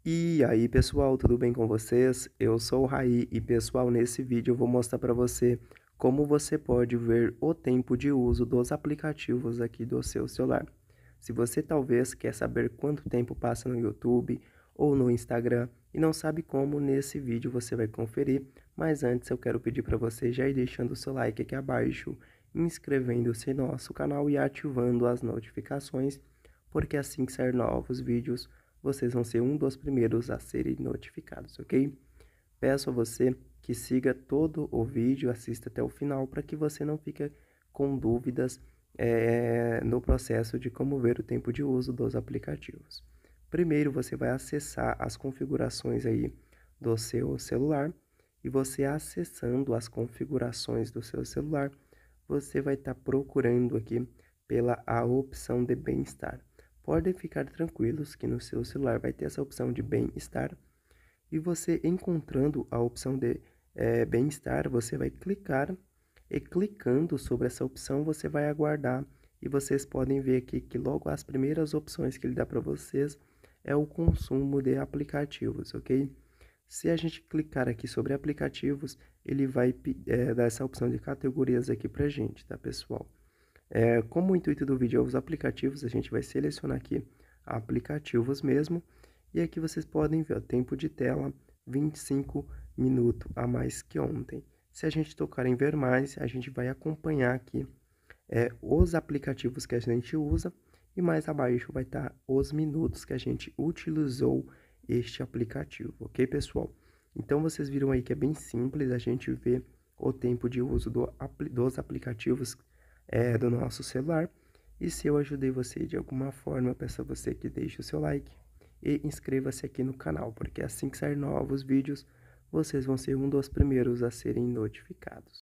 E aí pessoal, tudo bem com vocês? Eu sou o Raí e pessoal, nesse vídeo eu vou mostrar para você como você pode ver o tempo de uso dos aplicativos aqui do seu celular. Se você talvez quer saber quanto tempo passa no YouTube ou no Instagram e não sabe como, nesse vídeo você vai conferir. Mas antes eu quero pedir para você já ir deixando o seu like aqui abaixo, inscrevendo-se no nosso canal e ativando as notificações, porque assim que sair novos vídeos, vocês vão ser um dos primeiros a serem notificados, ok? Peço a você que siga todo o vídeo, assista até o final, para que você não fique com dúvidas no processo de como ver o tempo de uso dos aplicativos. Primeiro, você vai acessar as configurações aí do seu celular, e você acessando as configurações do seu celular, você vai estar procurando aqui pela a opção de bem-estar. Podem ficar tranquilos que no seu celular vai ter essa opção de bem-estar, e você encontrando a opção de bem-estar, você vai clicar, e clicando sobre essa opção você vai aguardar, e vocês podem ver aqui que logo as primeiras opções que ele dá para vocês é o consumo de aplicativos, ok? Se a gente clicar aqui sobre aplicativos, ele vai dar essa opção de categorias aqui pra gente, tá pessoal? Como o intuito do vídeo é os aplicativos, a gente vai selecionar aqui aplicativos mesmo. E aqui vocês podem ver o tempo de tela, 25 minutos a mais que ontem. Se a gente tocar em ver mais, a gente vai acompanhar aqui os aplicativos que a gente usa. E mais abaixo vai estar os minutos que a gente utilizou este aplicativo, ok, pessoal? Então vocês viram aí que é bem simples a gente ver o tempo de uso dos aplicativos do nosso celular. E se eu ajudei você de alguma forma, eu peço a você que deixe o seu like e inscreva-se aqui no canal, porque assim que sair novos vídeos, vocês vão ser um dos primeiros a serem notificados.